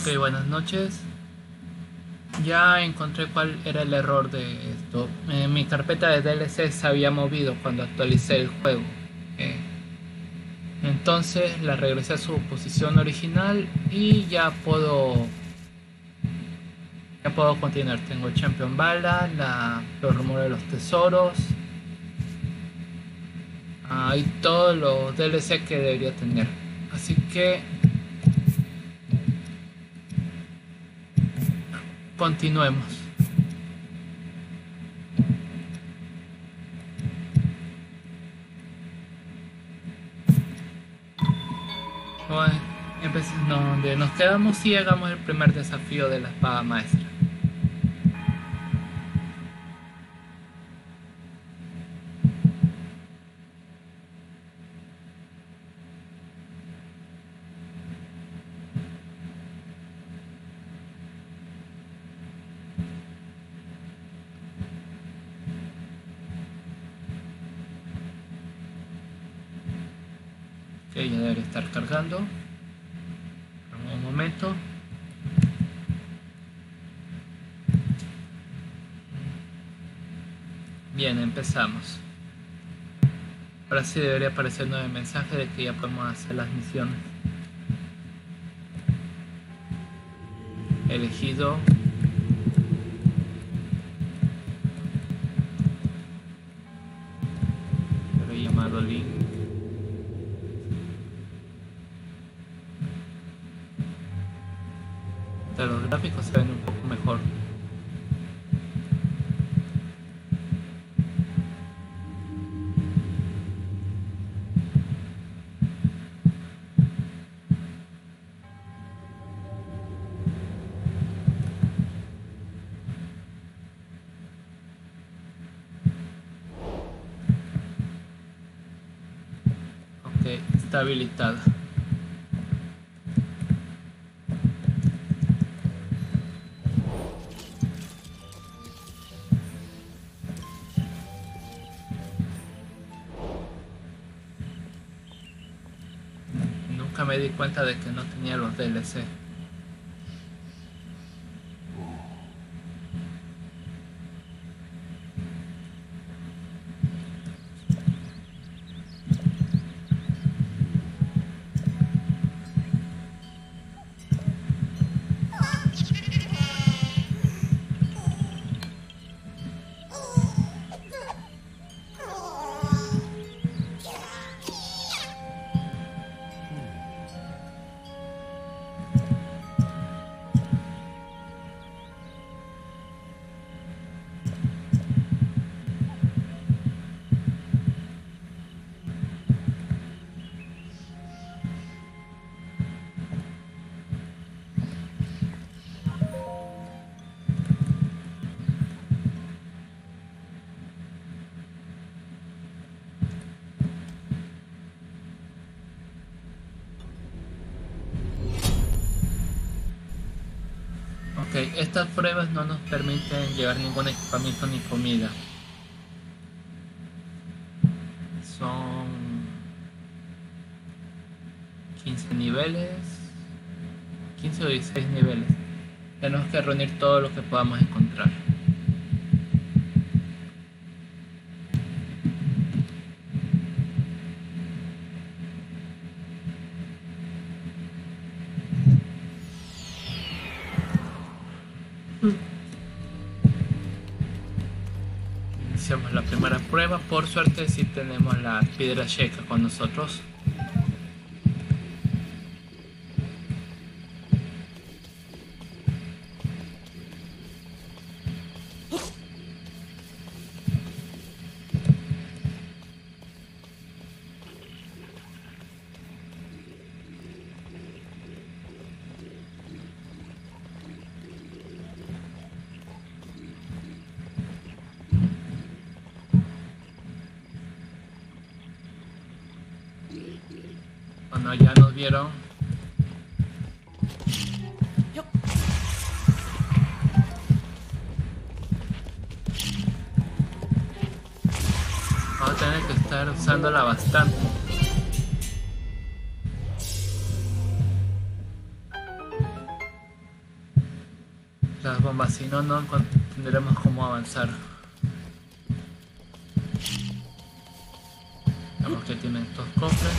Ok, buenas noches. Ya encontré cuál era el error de esto. Mi carpeta de DLC se había movido cuando actualicé el juego. Eh, entonces la regresé a su posición original y ya puedo continuar. Tengo Champion Bala, los rumores de los tesoros, y todos los DLC que debería tener. Así que continuemos. Bueno, donde nos quedamos y hagamos el primer desafío de la espada maestra. Ok, ya debería estar cargando. Un momento. Bien, empezamos. Ahora sí debería aparecer un nuevo mensaje de que ya podemos hacer las misiones. Elegido. Pero he llamado Link. Los gráficos se ven un poco mejor. Ok, está habilitada. Nunca me di cuenta de que no tenía los DLC. Ok, estas pruebas no nos permiten llevar ningún equipamiento ni comida. Son 15 niveles, 15 o 16 niveles. Tenemos que reunir todo lo que podamos encontrar. Iniciamos la primera prueba. Por suerte sí tenemos la piedra checa con nosotros. Bueno, ya nos vieron. Vamos a tener que estar usándola bastante. armas, si no, no tendremos cómo avanzar. Veamos que tienen estos cofres.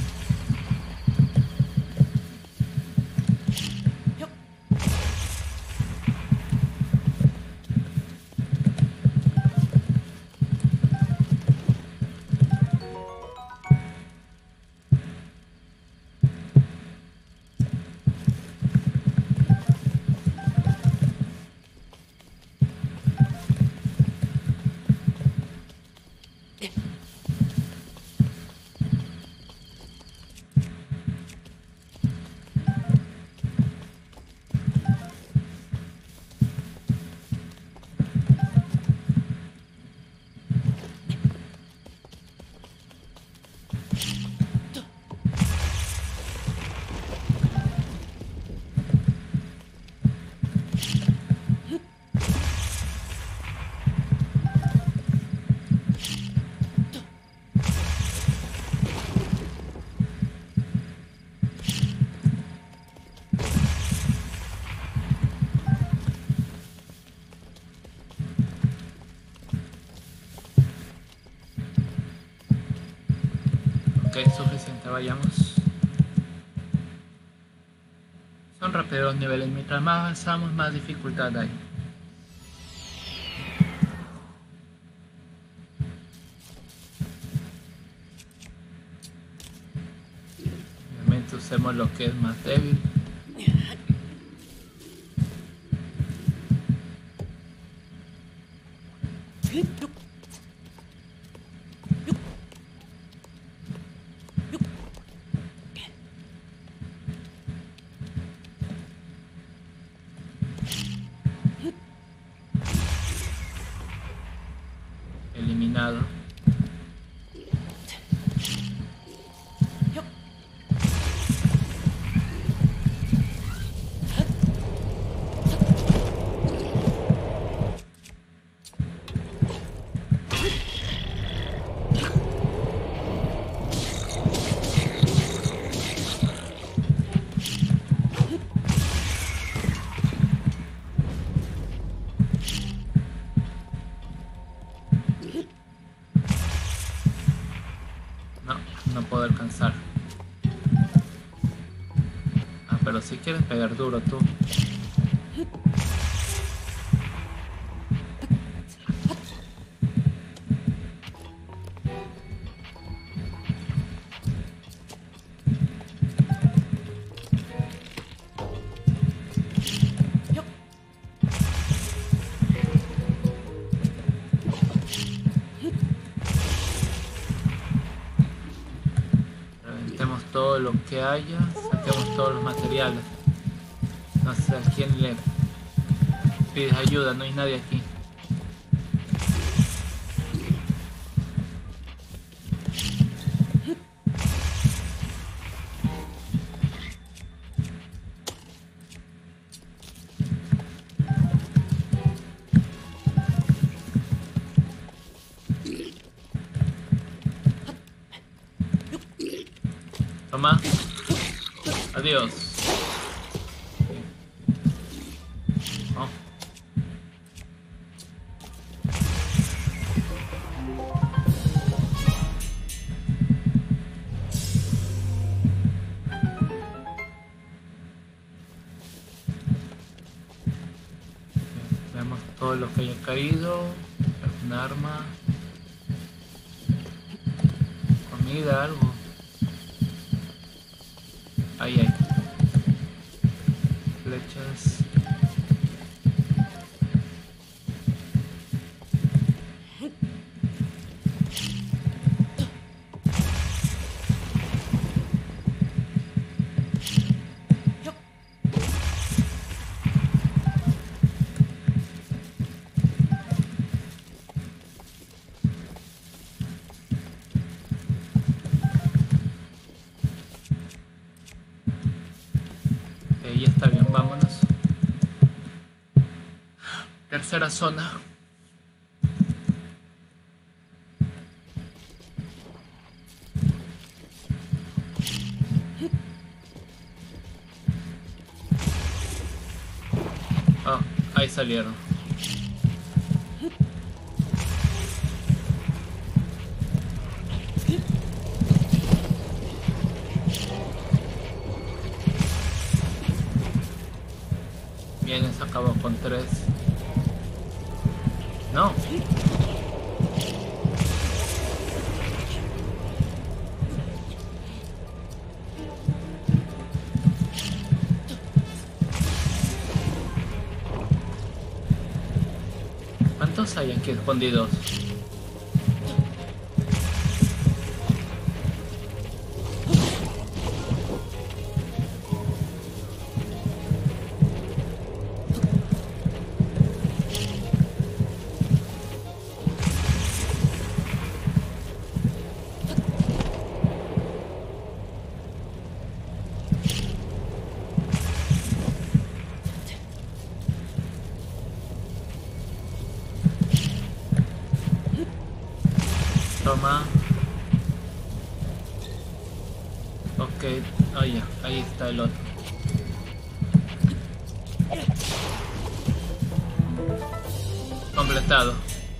Ok, suficiente, vayamos. Son rápidos los niveles, mientras más avanzamos más dificultad hay. Obviamente usemos lo que es más débil. Eliminado. No puedo alcanzar. Ah, pero si quieres pegar duro tú. Todo lo que haya, saquemos todos los materiales. No sé a quién le pides ayuda, no hay nadie aquí. Toma. Adiós. Oh. Veamos todo lo que haya caído. Un arma. Comida, algo. Ahí hay flechas. Ya está bien, vámonos. Tercera zona. Oh, ahí salieron. Bien, se acabó con 3. No. ¿Cuántos hay aquí escondidos? Toma. Ok, oh, ya, ahí está el otro. Completado.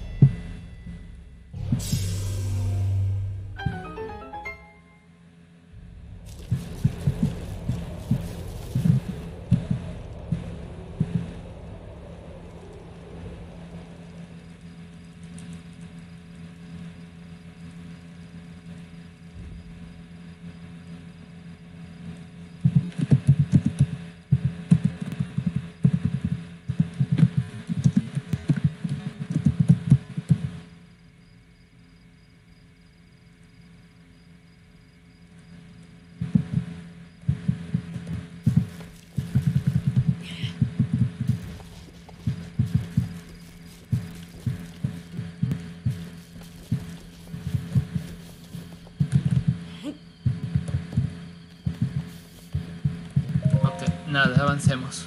Nada, avancemos.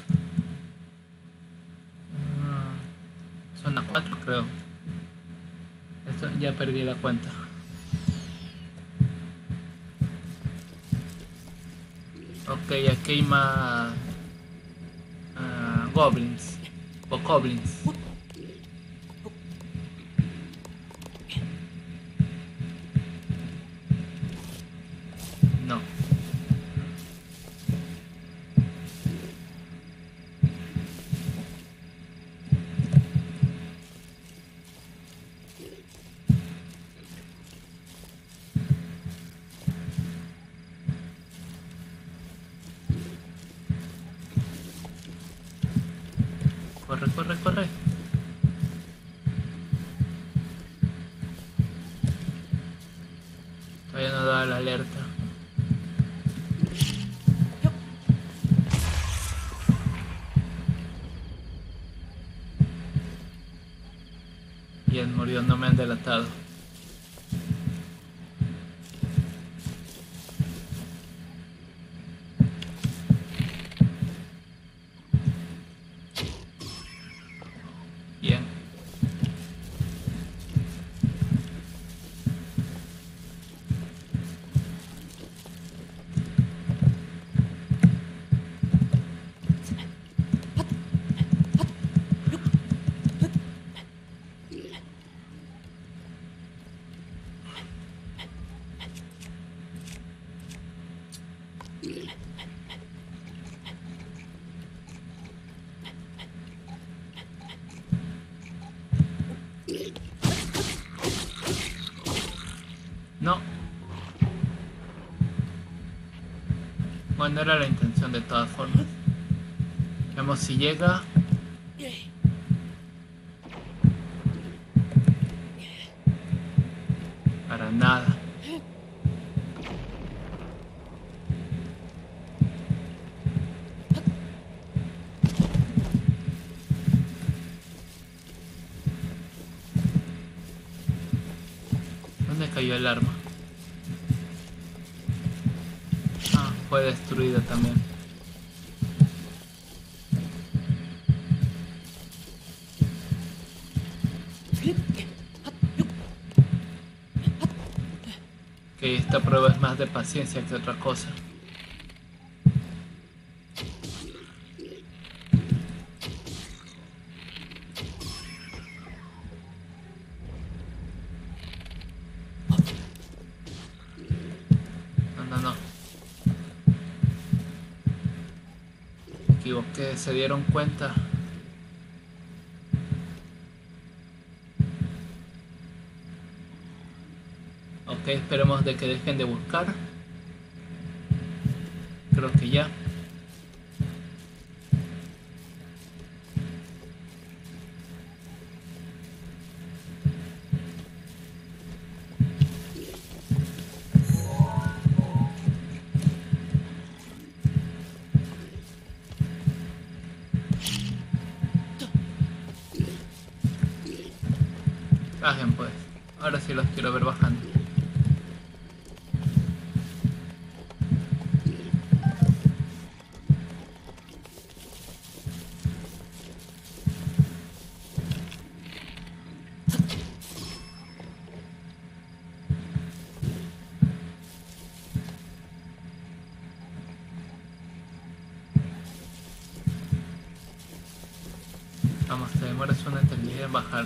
Son las 4, creo. Esto, ya perdí la cuenta. Ok, aquí hay más goblins o goblins. No. Corre, corre, corre. Todavía no da la alerta. Bien, murió, no me han delatado. Bien. No. Bueno, era la intención de todas formas. Veamos si llega. Para nada. ¿Dónde cayó el arma? Ah, fue destruida también. Que esta prueba es más de paciencia que otra cosa. equivoqué, se dieron cuenta. Ok, esperemos de que dejen de buscar. Creo que ya. Bajen pues. Ahora sí los quiero ver bajando. Vamos, te demoras una eternidad en bajar.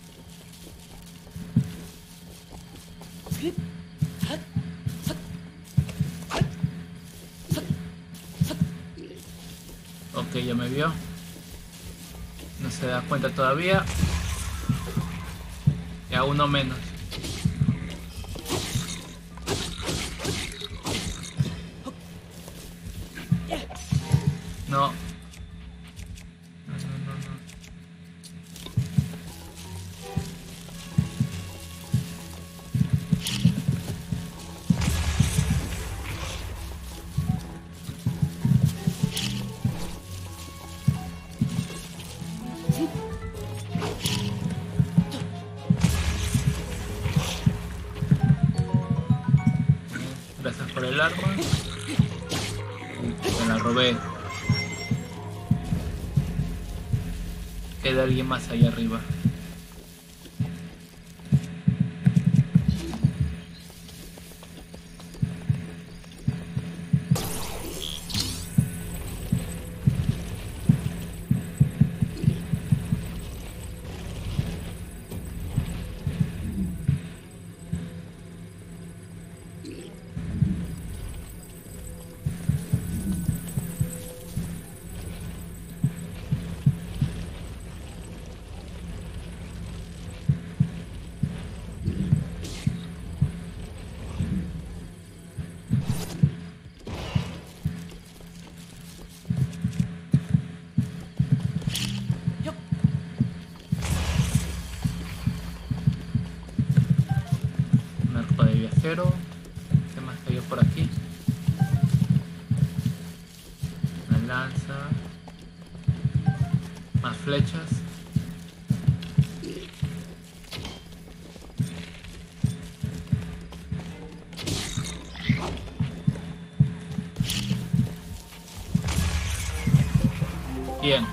Ok, ya me vio. No se da cuenta todavía. Ya uno menos. No. Gracias por el arma. Me la robé. Queda alguien más allá arriba. ¿Qué más cayó por aquí? Una lanza. Más flechas. Bien.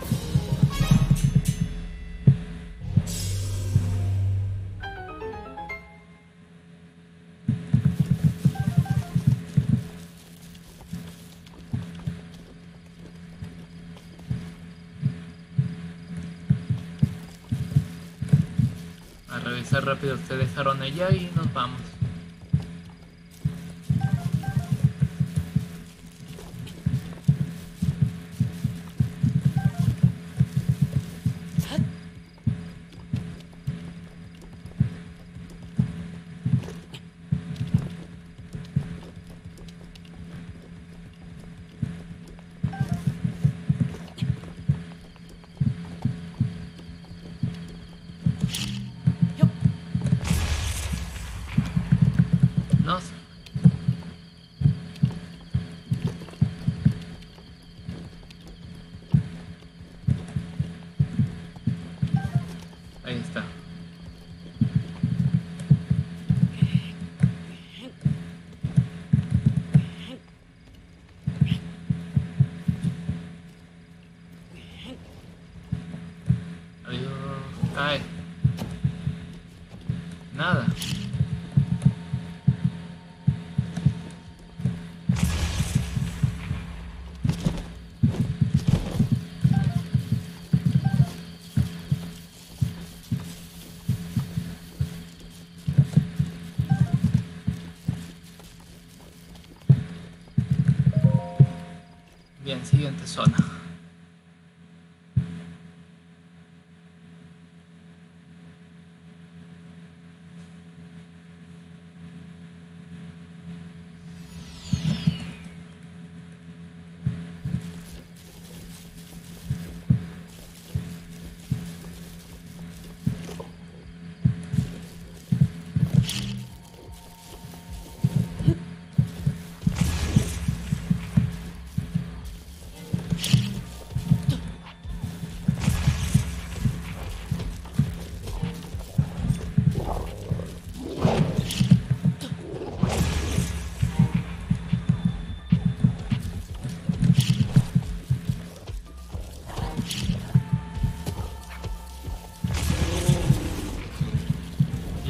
A revisar rápido que dejaron ella y nos vamos. No sé. Ahí está. Adiós. Cae. Nada. Bien, siguiente zona.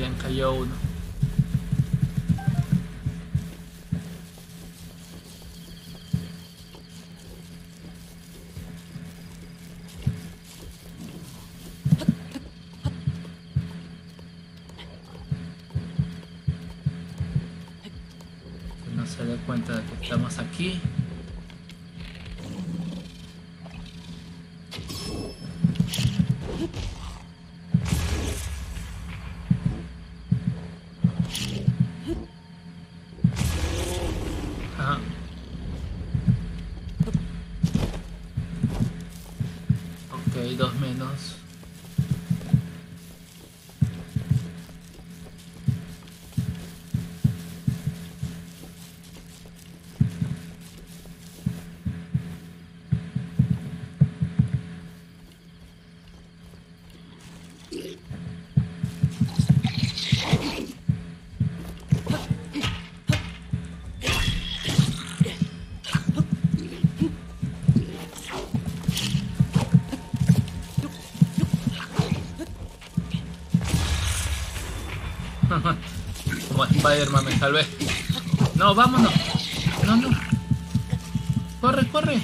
Bien, cayó uno. Que no se dé cuenta de que estamos aquí. Ajá. Ok, dos menos. Como Spider-Man me salvé. No, vámonos. No, no. Corre, corre.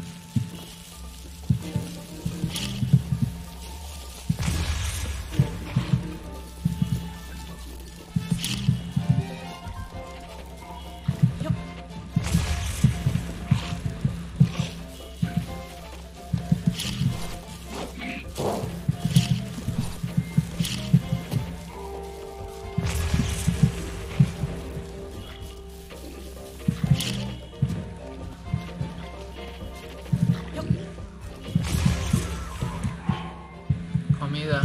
Comida.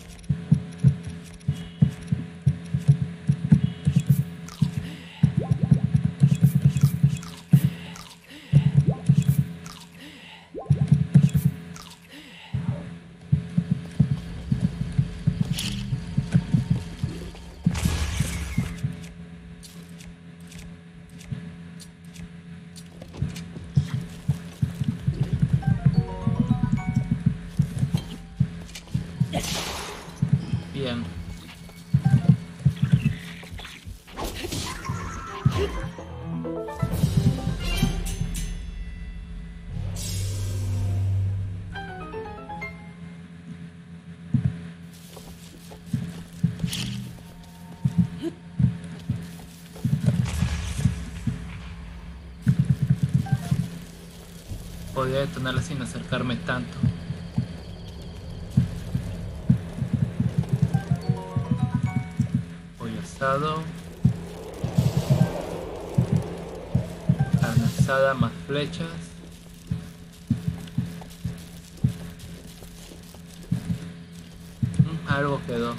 Bien. Podría detenerla sin acercarme tanto. Pollo asado. Carne asada más flechas. Algo quedó.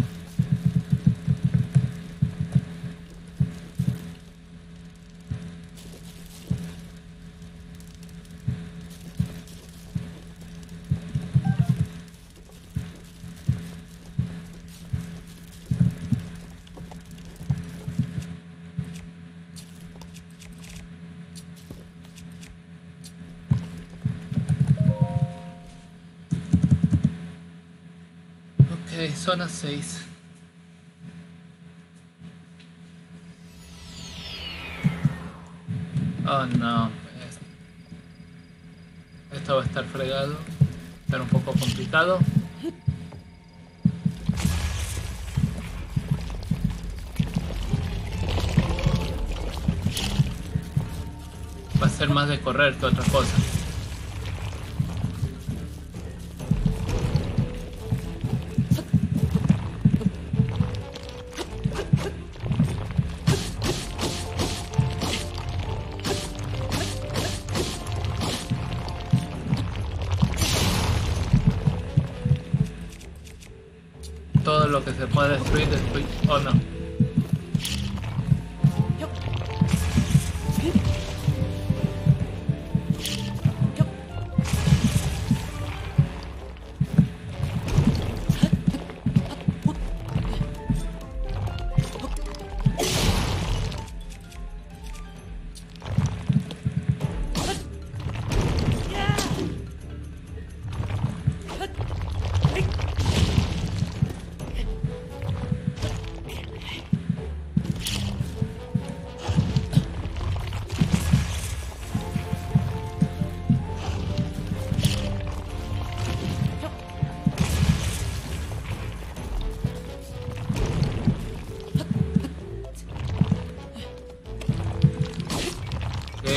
Ok, zona 6. Oh no. Esto va a estar fregado. Va a estar un poco complicado. Va a ser más de correr que otra cosa. Todo lo que se pueda destruir, destruir. Oh no.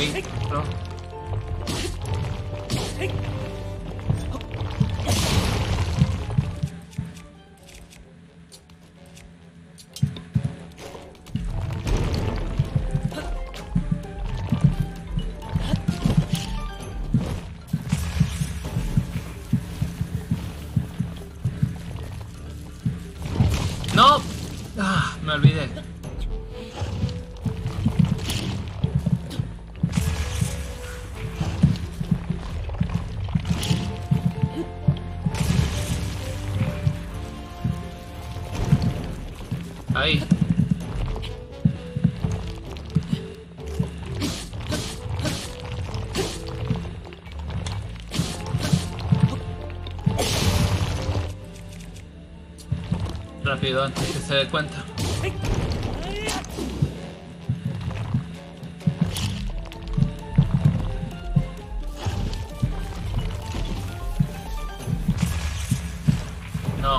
Ahí, bro. ¡No! Ah, me olvidé. Ahí. Rápido antes que se dé cuenta. No.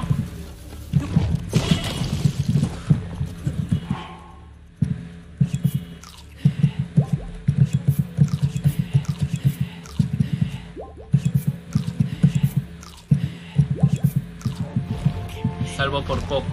Salvo por poco.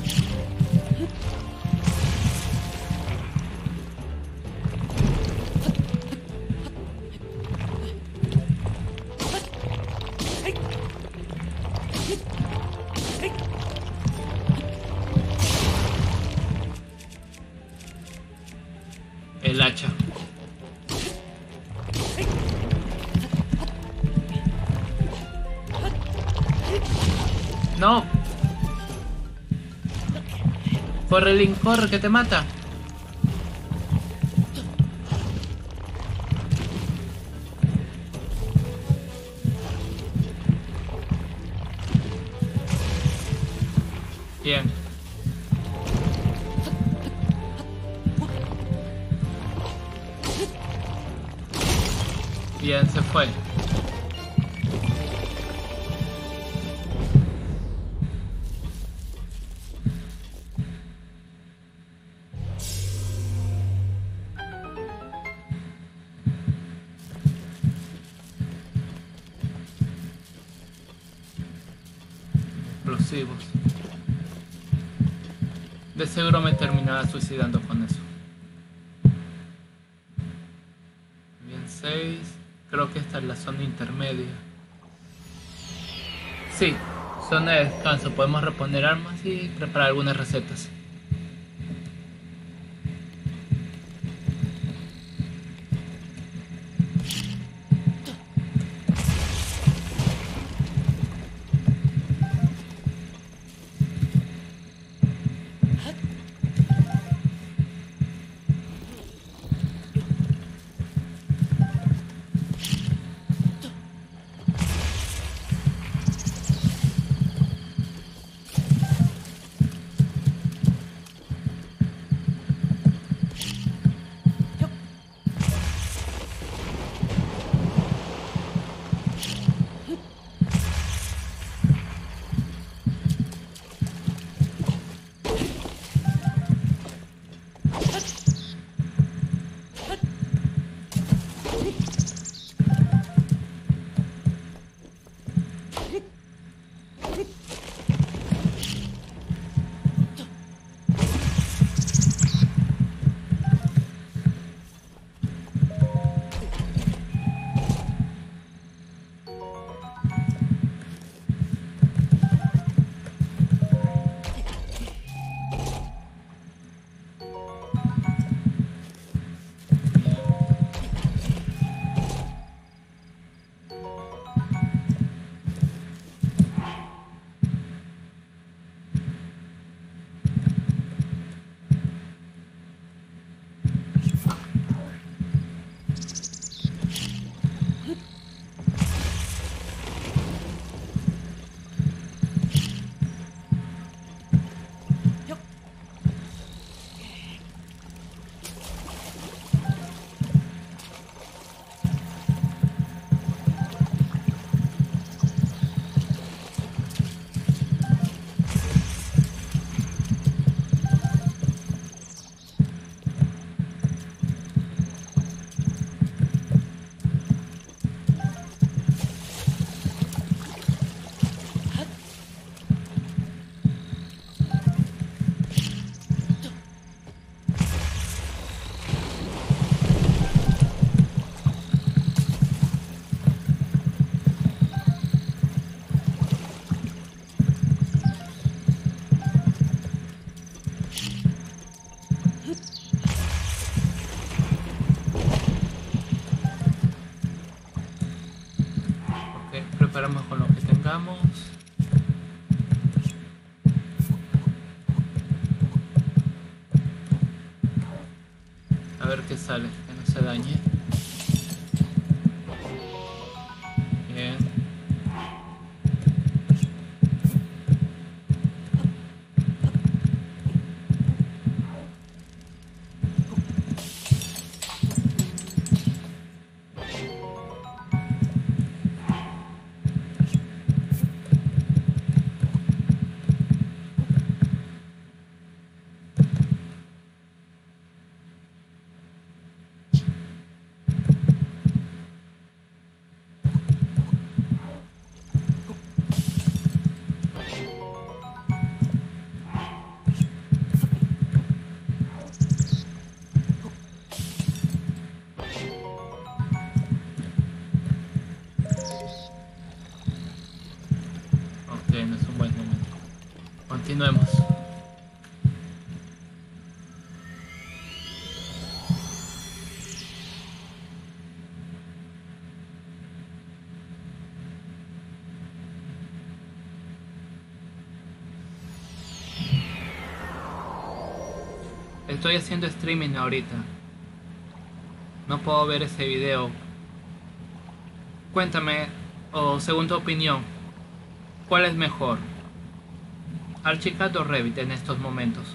El hacha. No. Corre, Link, corre, que te mata. Bien. Bien, se fue. Explosivos. De seguro me terminaba suicidando con eso. Bien, 6. Creo que esta es la zona intermedia. Sí, zona de descanso. Podemos reponer armas y preparar algunas recetas. Vamos. A ver qué sale, que no se dañe. Bien. No es un buen momento. Continuemos. Estoy haciendo streaming ahorita. No puedo ver ese video. Cuéntame, o según tu opinión, ¿cuál es mejor? ¿Archicad o Revit en estos momentos?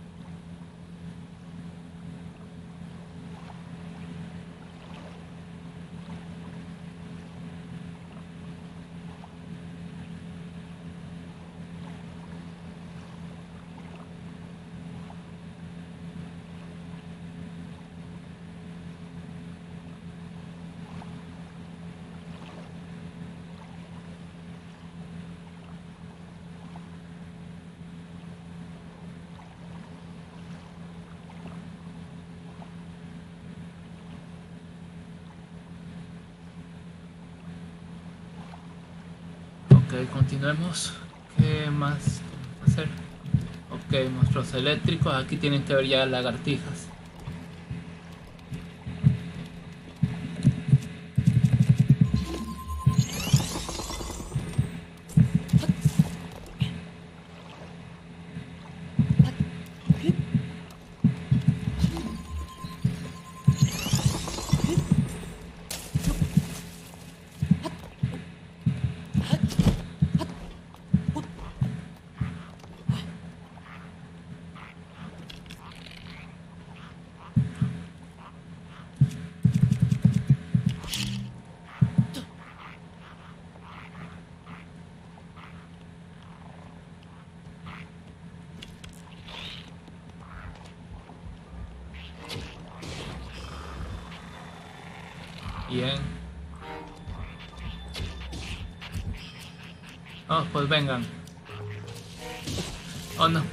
Ok, continuemos. ¿Qué más tenemos que hacer? Ok, monstruos eléctricos. Aquí tienen que ver ya lagartijas. Bien. Oh, pues vengan. Oh, no.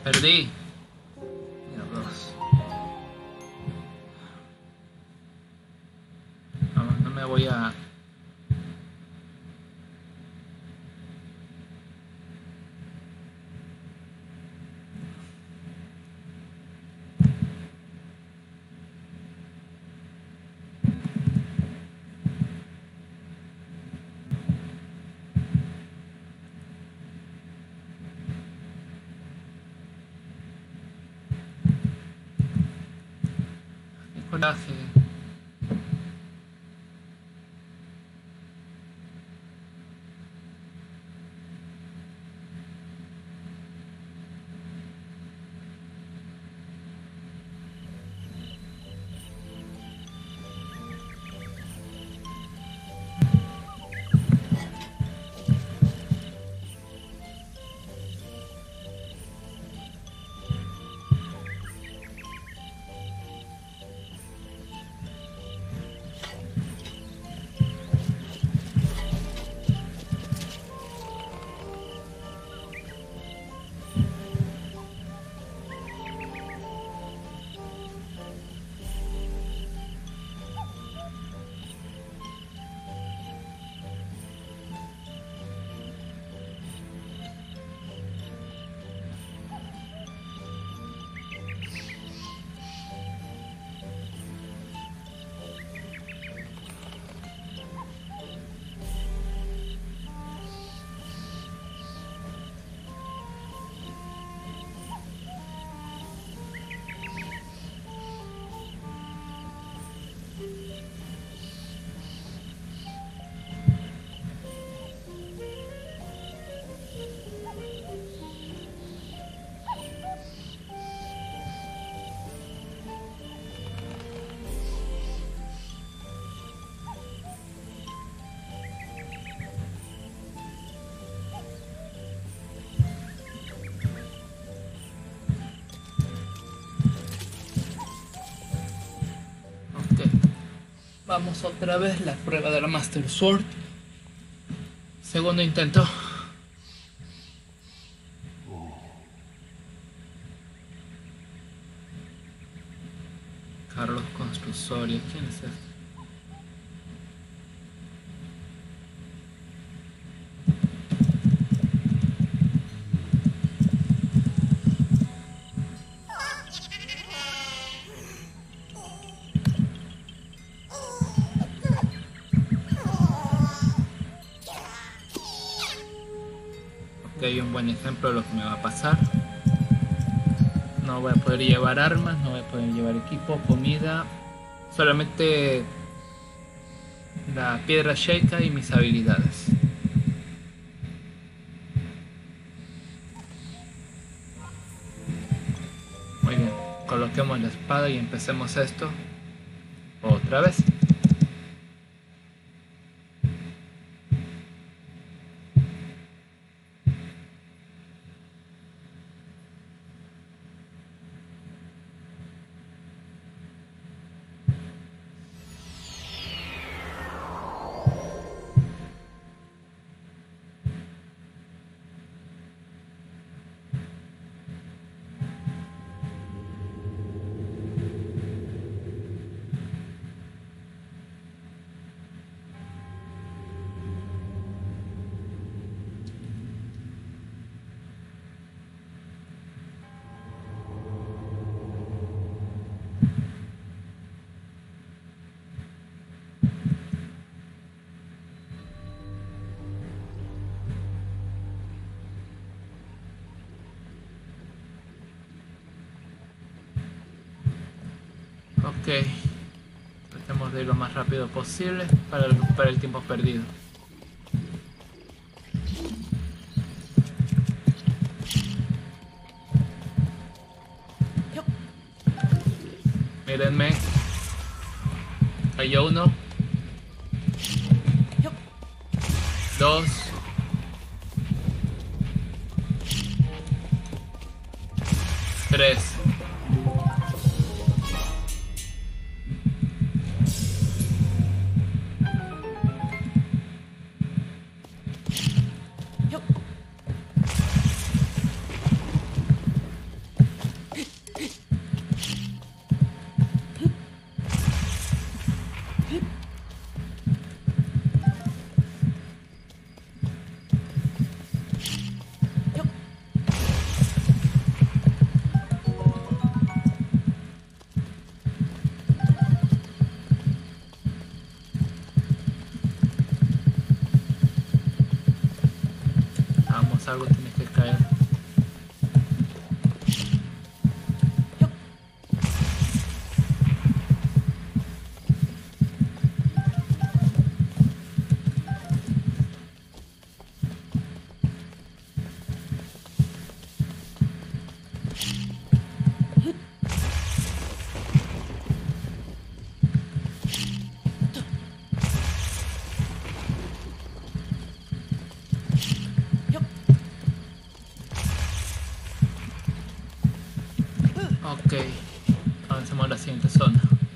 Perdí. Diablos. Vamos, no me voy a... Qué coraje. Vamos otra vez, la prueba de la Master Sword. Segundo intento. Carlos Construsoria, ¿quién es este? Hay un buen ejemplo de lo que me va a pasar. No voy a poder llevar armas, no voy a poder llevar equipo, comida, solamente la piedra Sheikah y mis habilidades. Muy bien, coloquemos la espada y empecemos esto otra vez. Ok, tratemos de ir lo más rápido posible para recuperar el tiempo perdido. Mírenme. Cayó uno. 2. 3. algo tiene que caer. Ok, avancemos a la siguiente zona.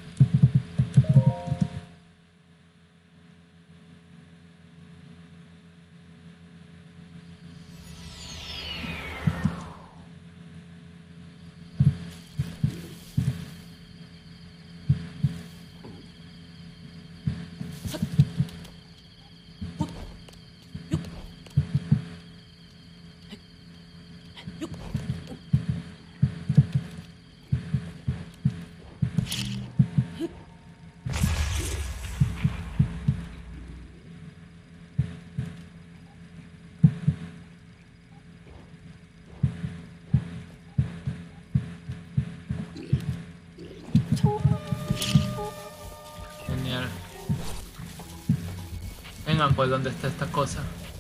Genial. Vengan, pues, ¿dónde está esta cosa?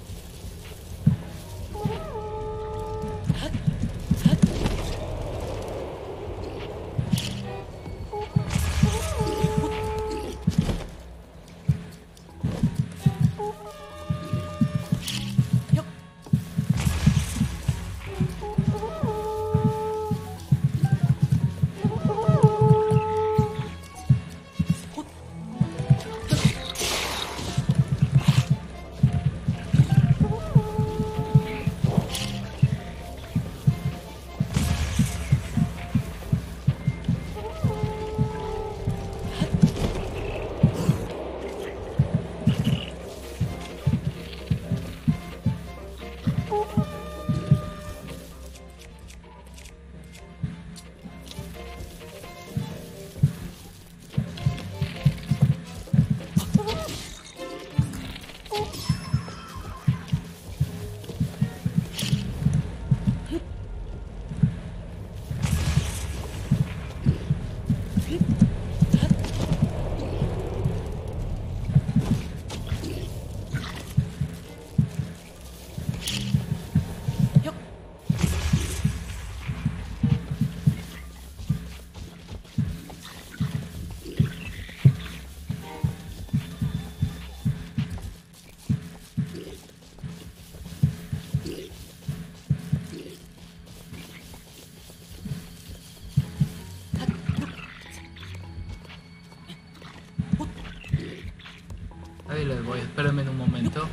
Ahí les voy, espérenme en un momento.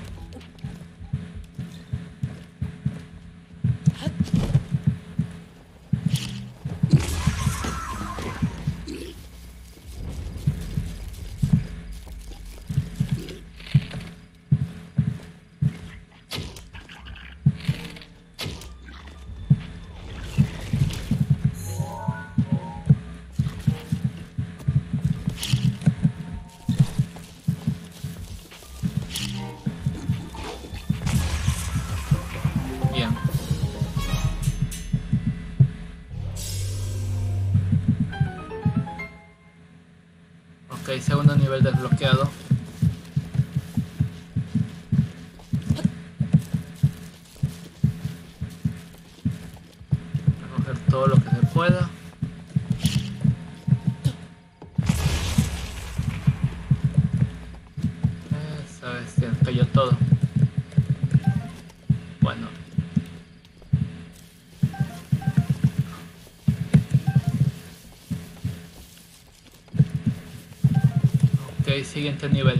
Bien. Ok, segundo nivel desbloqueado. Recoger todo lo que se pueda. Esa bestia cayó todo. Bueno. Ok, siguiente nivel.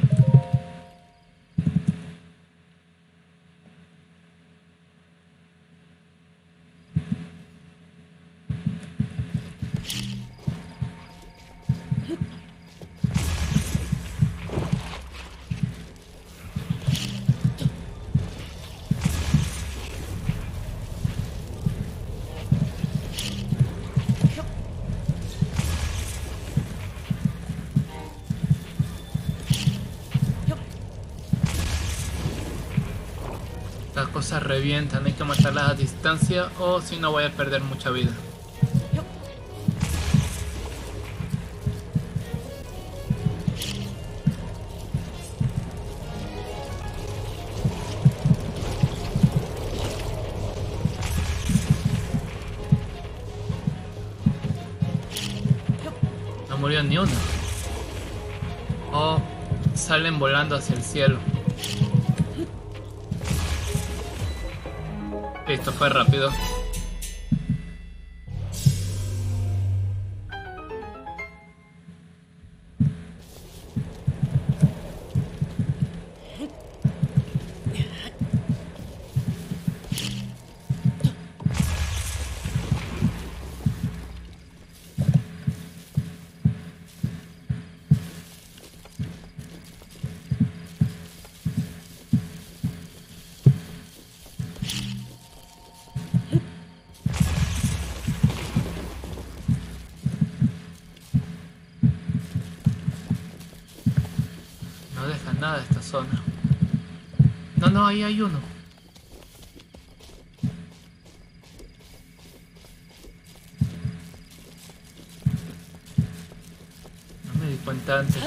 cosas revientan, hay que matarlas a distancia o si no voy a perder mucha vida. No murió ni uno. O salen volando hacia el cielo. Esto fue rápido. No deja nada esta zona. No, ahí hay uno. No me di cuenta antes.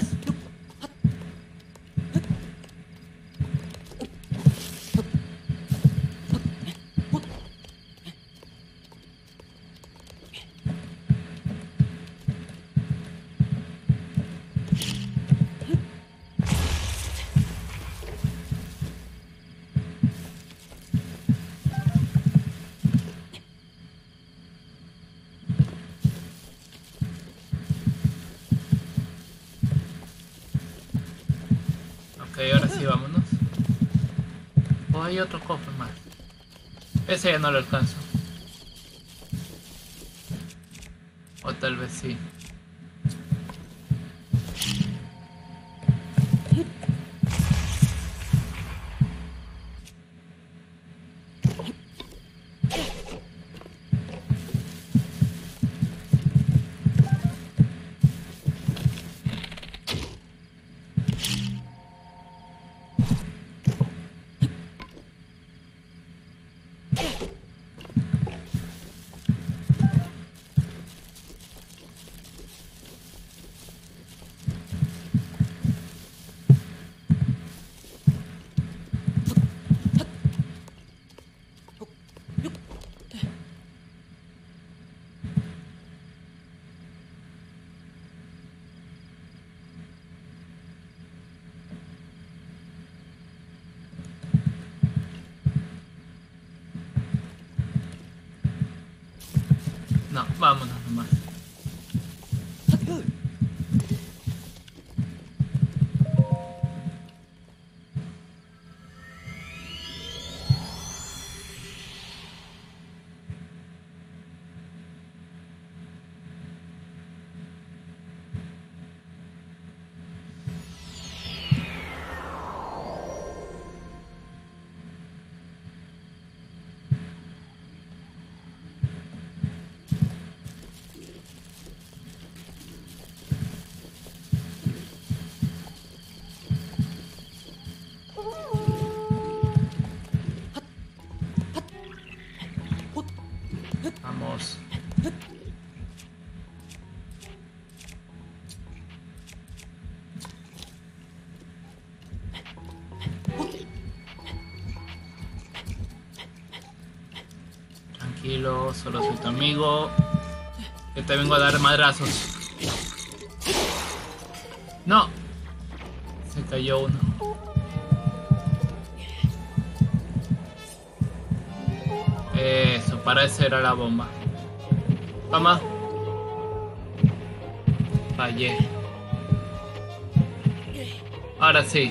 Ok, ahora sí, vámonos. Oh, hay otro cofre más. Ese ya no lo alcanzo. O tal vez sí. No, vámonos nomás. Vamos. Tranquilo, solo soy tu amigo. Que te vengo a dar madrazos. No. Se cayó uno. Eso, para eso era la bomba. Toma. Fallé. Ahora sí.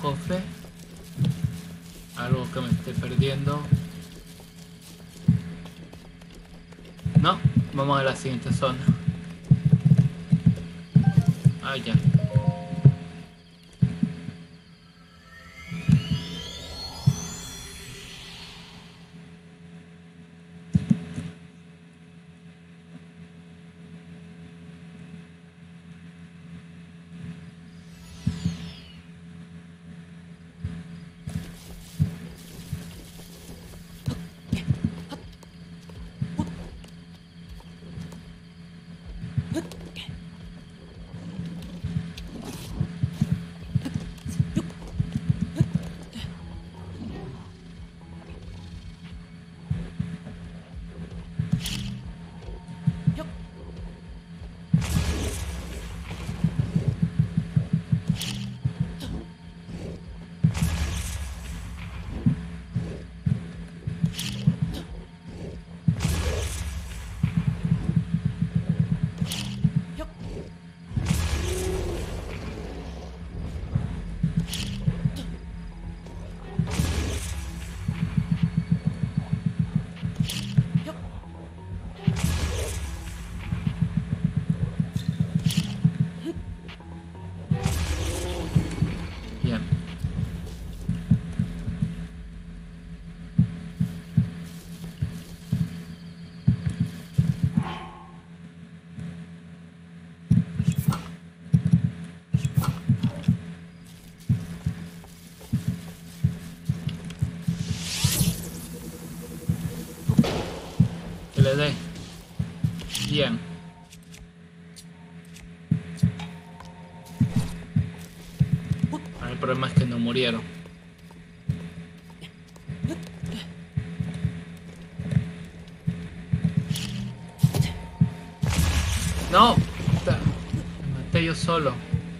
cofre. Algo que me esté perdiendo. No, vamos a la siguiente zona. Ah, ya. Le dé. Bien. El problema es que no murieron. No, me maté yo solo.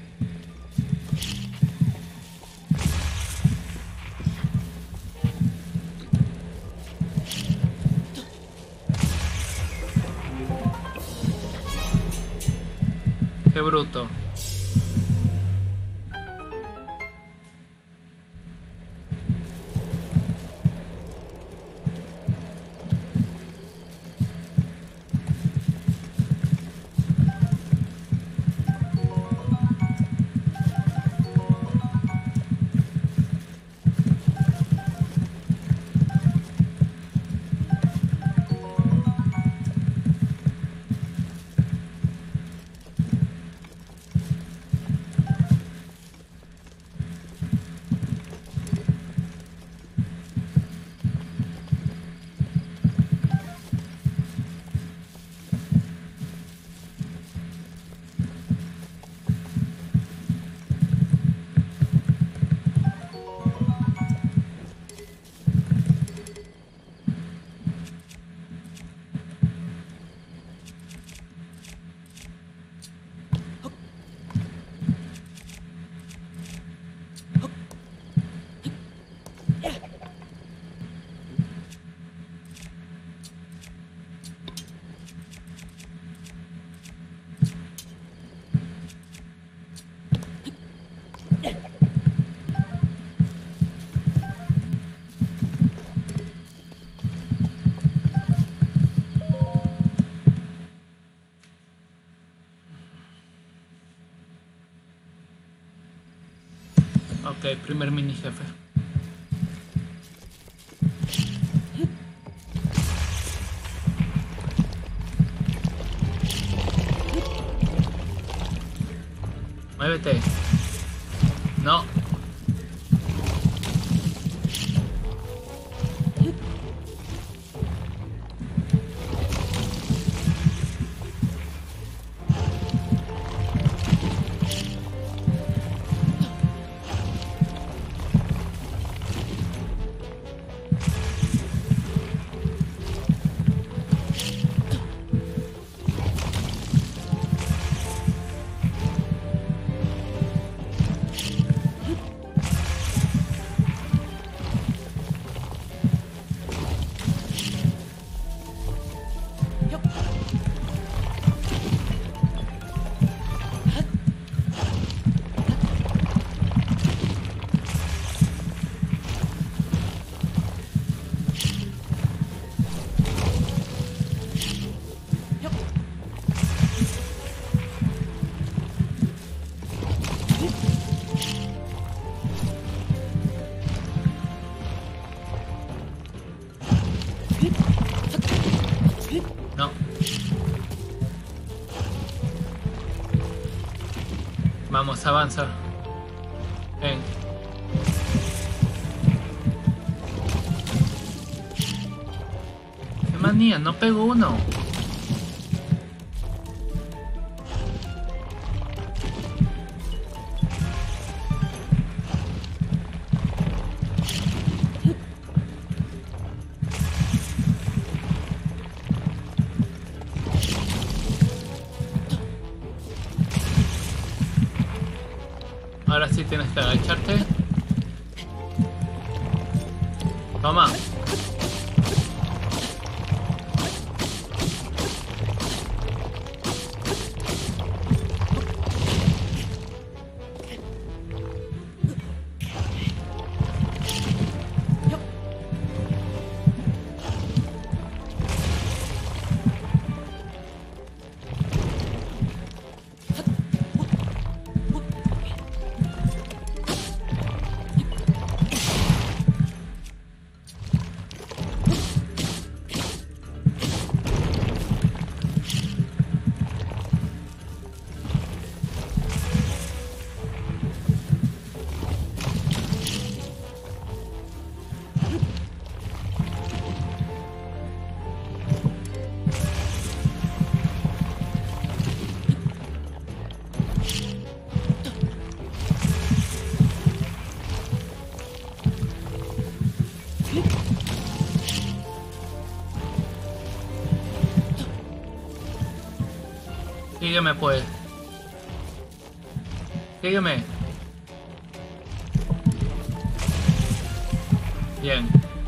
Qué bruto. Ok, primer mini jefe. Muévete. No. Vamos, avanza. Ven. Qué manía, no pego uno. Ahora sí tienes que agacharte. Toma. Sígueme pues. Sígueme. Bien.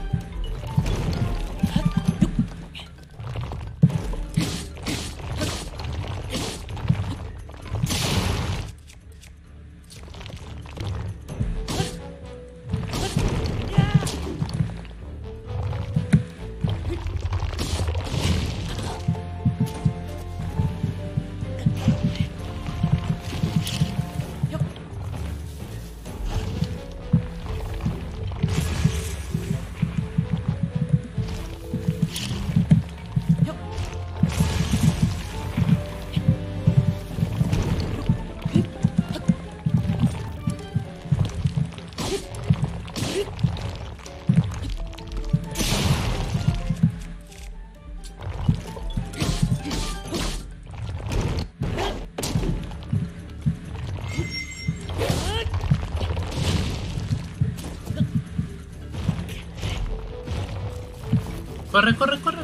Corre, corre, corre.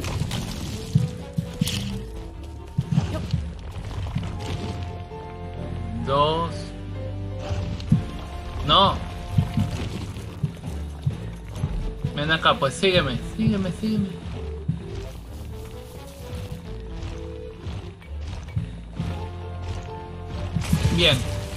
Dos. No. Ven acá, pues sígueme, sígueme, sígueme. Bien.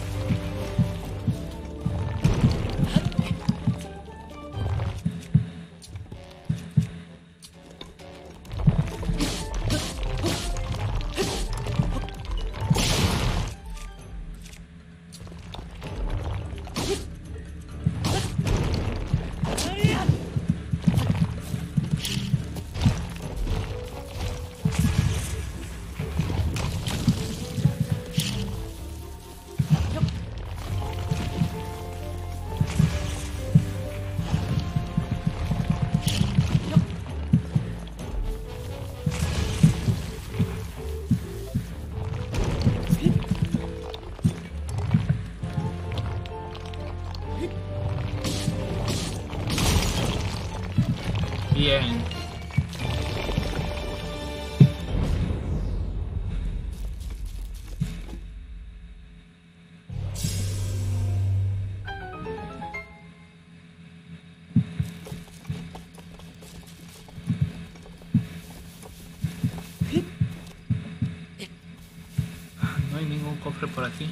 Bien. No hay ningún cofre por aquí.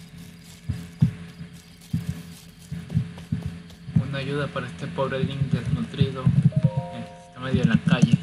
Una ayuda para este pobre Link desnutrido. Está medio en la calle.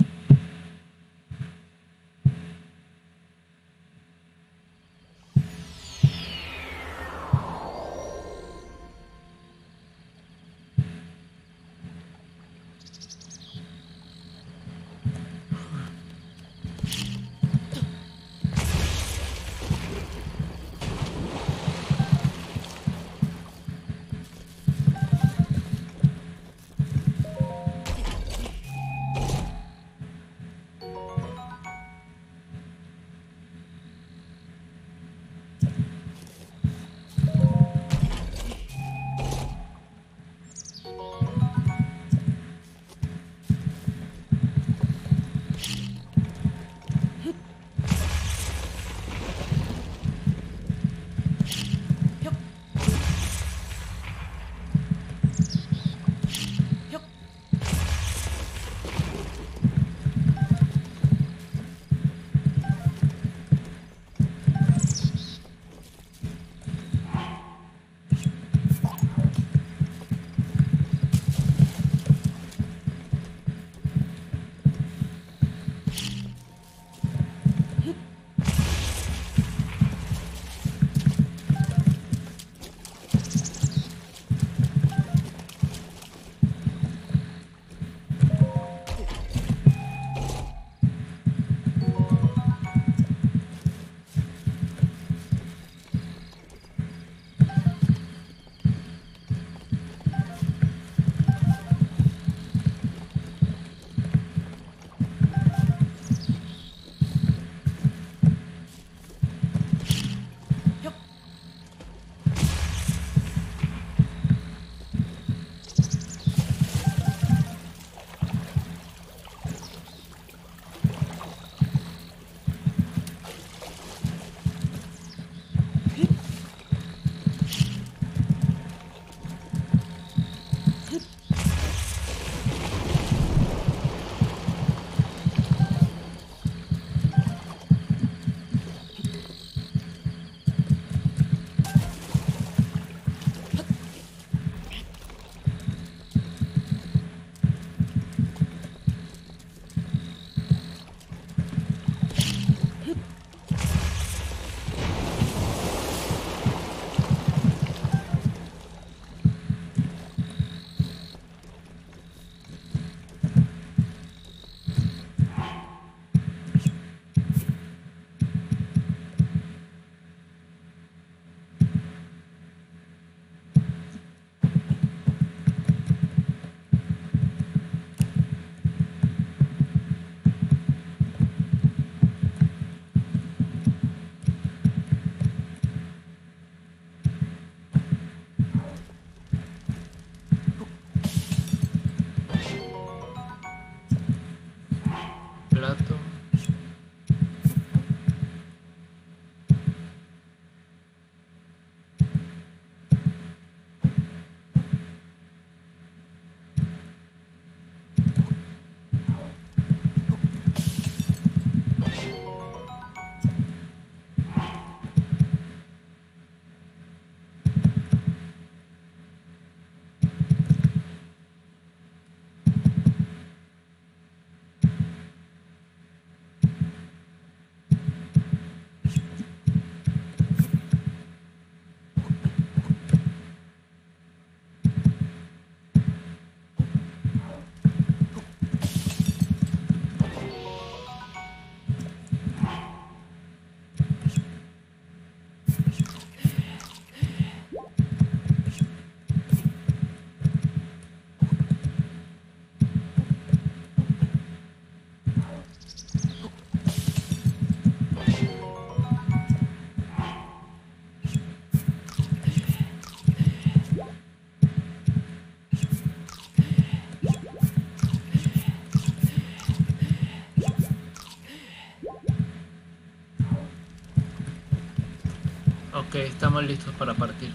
estamos listos para partir.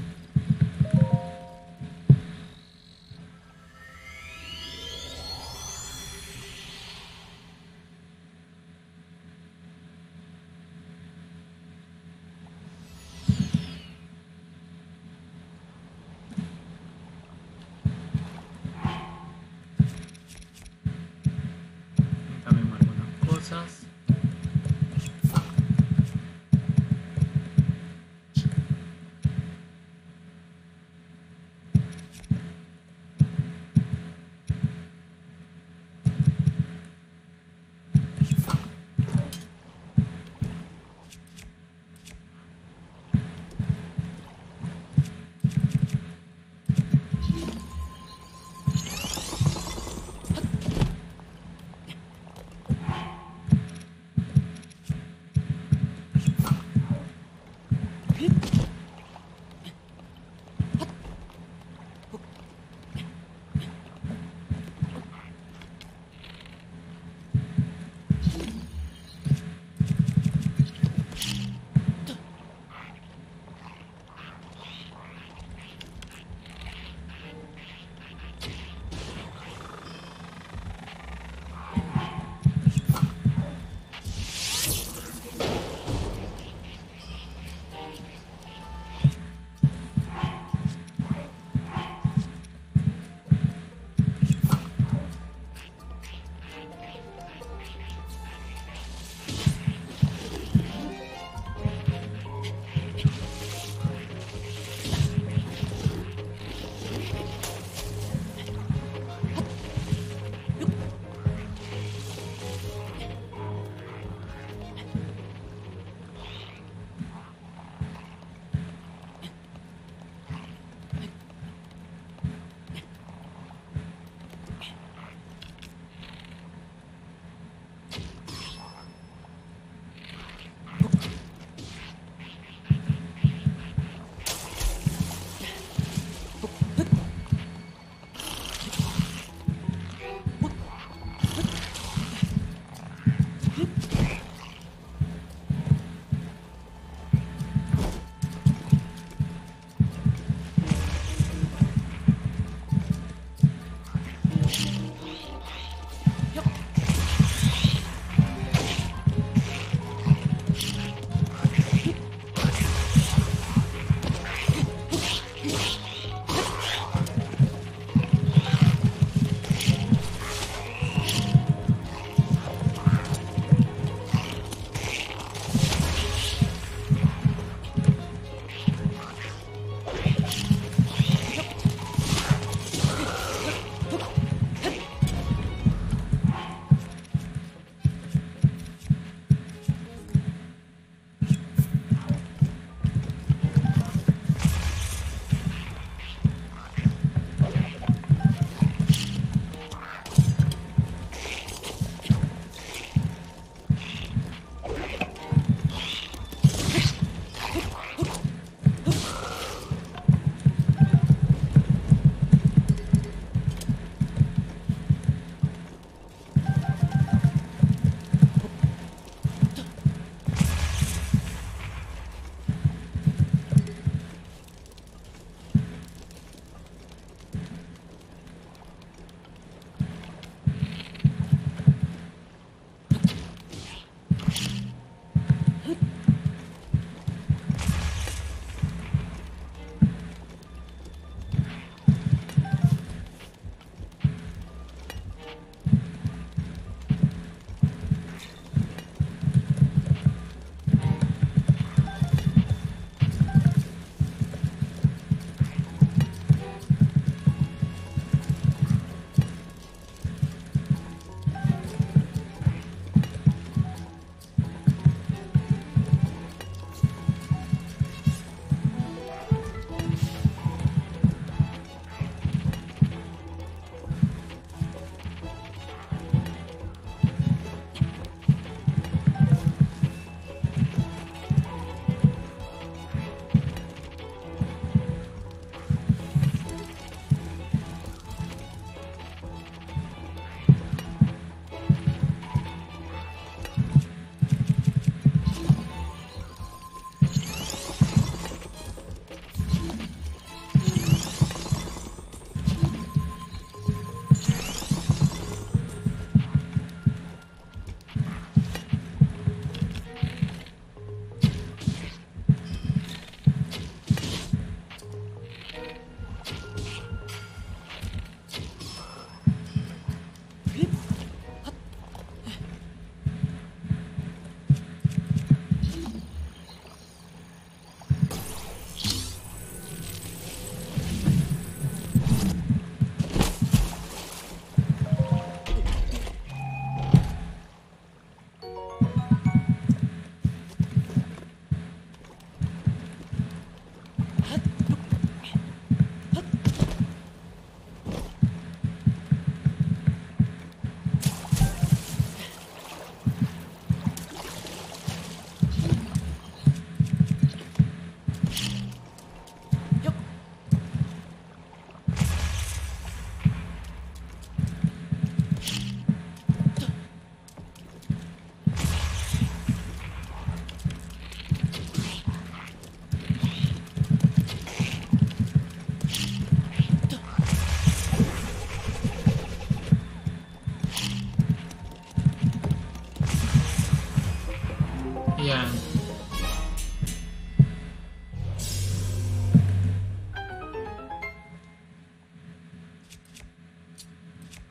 Cambiamos algunas cosas.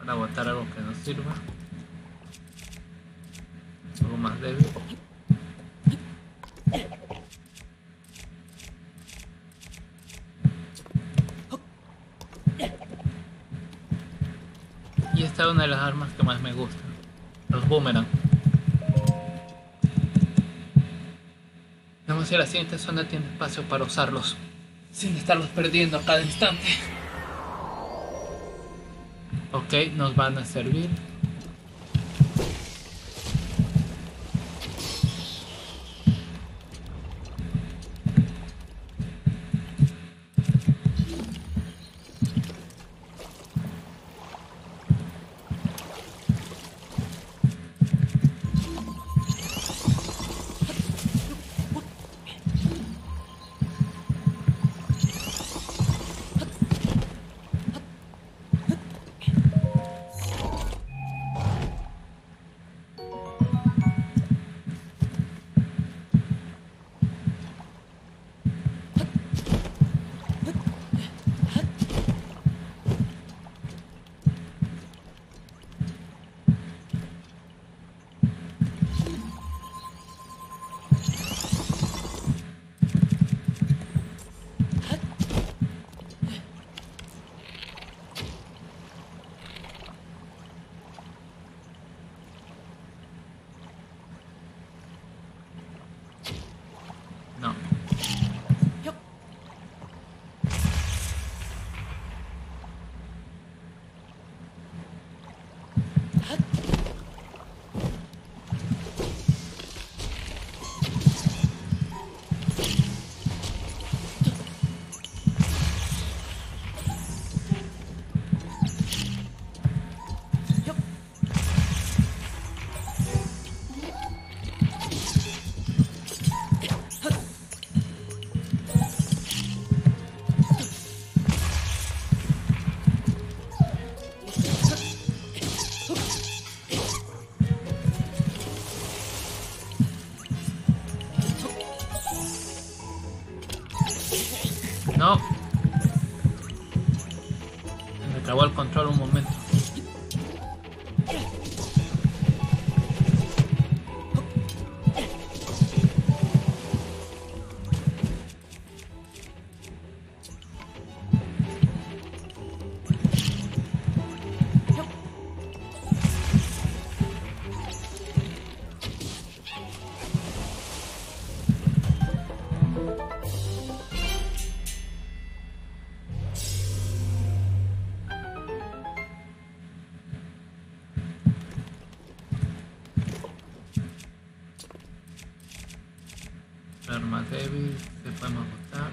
para botar algo que nos sirva. Algo más débil. Y esta es una de las armas que más me gustan, los boomerang. Vamos a ir a la siguiente zona, tiene espacio para usarlos sin estarlos perdiendo a cada instante. Ok, nos van a servir. No. No. Me acabó el control un momento. Arma débil, se podemos botar.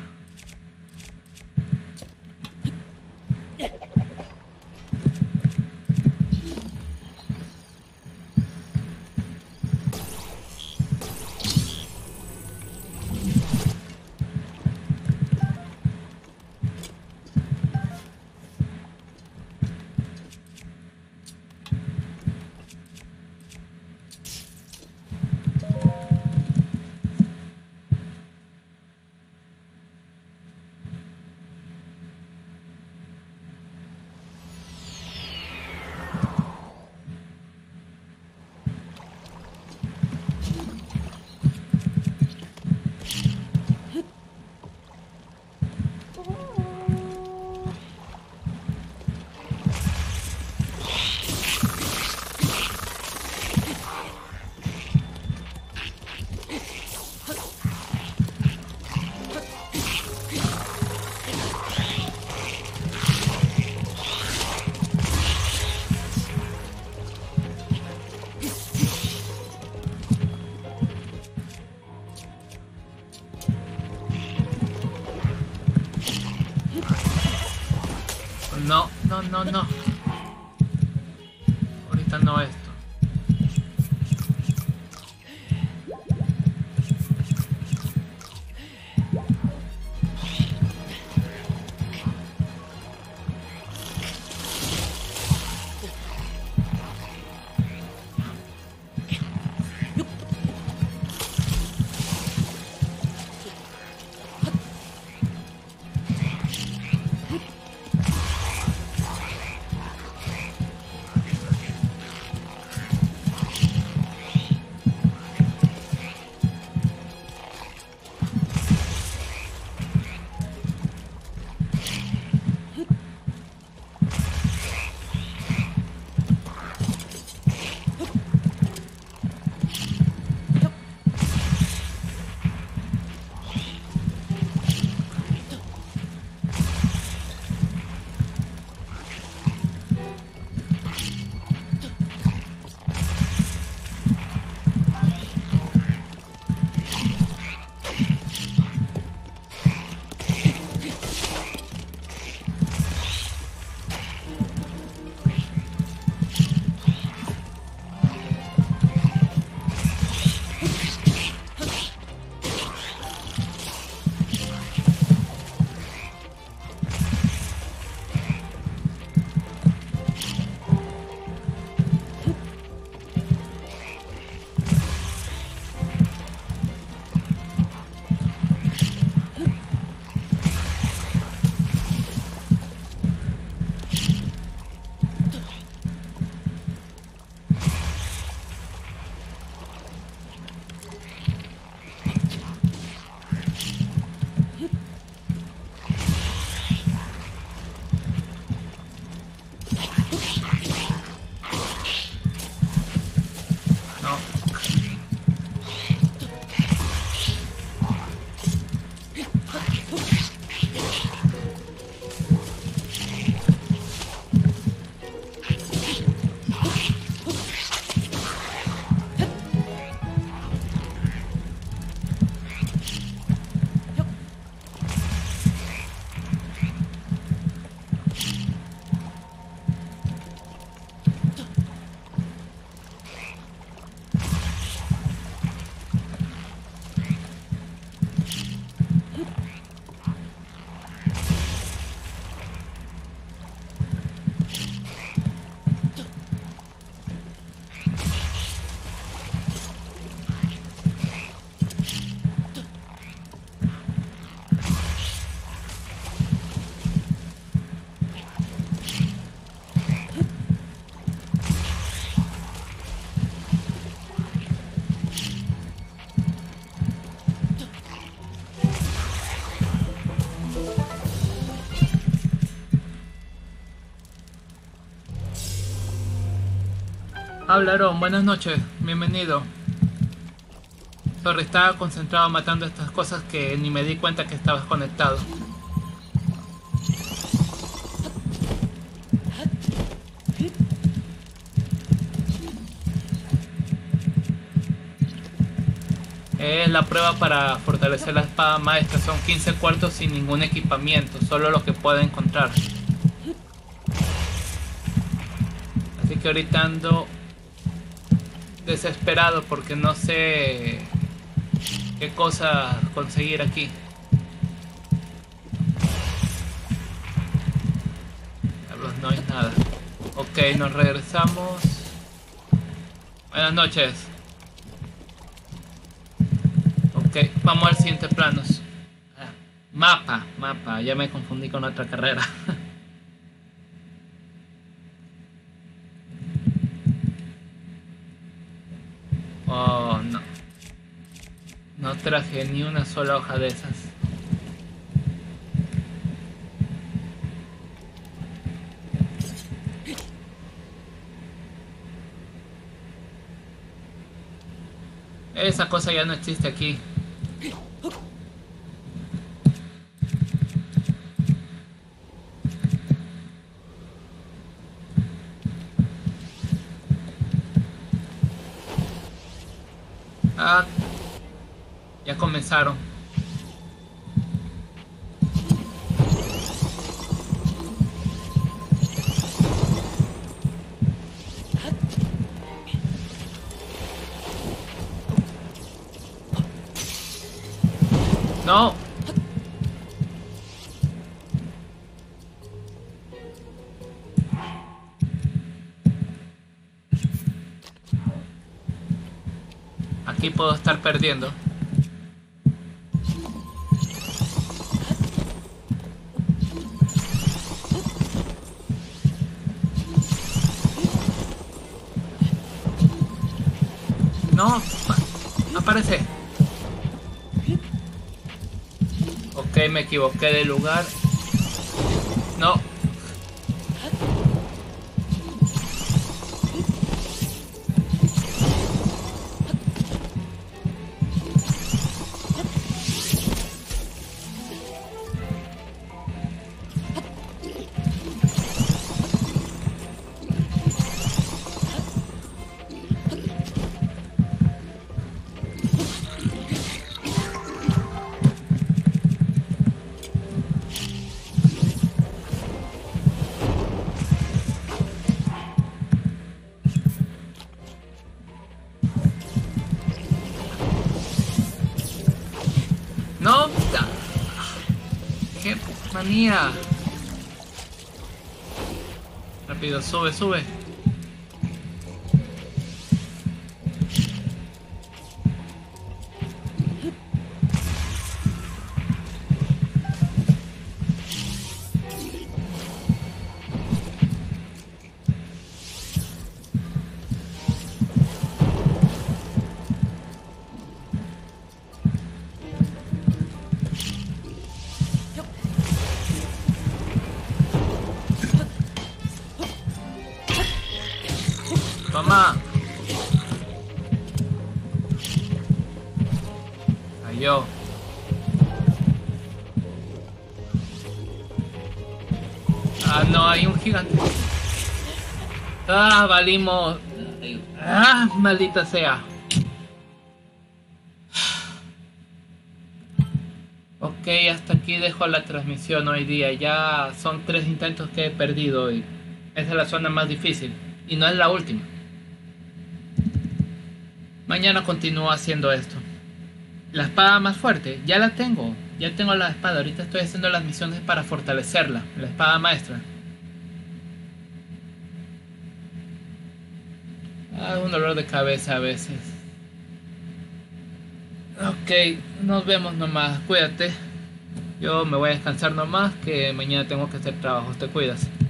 No, no, no, no. Ahorita no esto. Hablaron, buenas noches, bienvenido. Sorry, estaba concentrado matando estas cosas que ni me di cuenta que estabas conectado. Es la prueba para fortalecer la espada maestra. Son 15 cuartos sin ningún equipamiento, solo lo que pueda encontrar. Así que ahorita ando desesperado porque no sé qué cosa conseguir aquí. Diablos, no hay nada. Ok, nos regresamos. Buenas noches. Ok, vamos al siguiente plano. Mapa, ya me confundí con otra carrera. Oh, no. No traje ni una sola hoja de esas. Esa cosa ya no existe aquí. Ah, ya comenzaron. No. Aquí puedo estar perdiendo. No, aparece. Ok, me equivoqué de lugar. No. No. ¡Qué manía! Rápido, sube, sube. Toma. Cayó. Ah, no, hay un gigante. Ah, valimos. Ah, maldita sea. Ok, hasta aquí dejo la transmisión hoy día. Ya son 3 intentos que he perdido y esa es la zona más difícil. Y no es la última. Mañana continúo haciendo esto. La espada más fuerte, ya la tengo. Ya tengo la espada. Ahorita estoy haciendo las misiones para fortalecerla. La espada maestra. Ah, un dolor de cabeza a veces. Ok, nos vemos nomás. Cuídate. Yo me voy a descansar nomás, que mañana tengo que hacer trabajo. Te cuidas.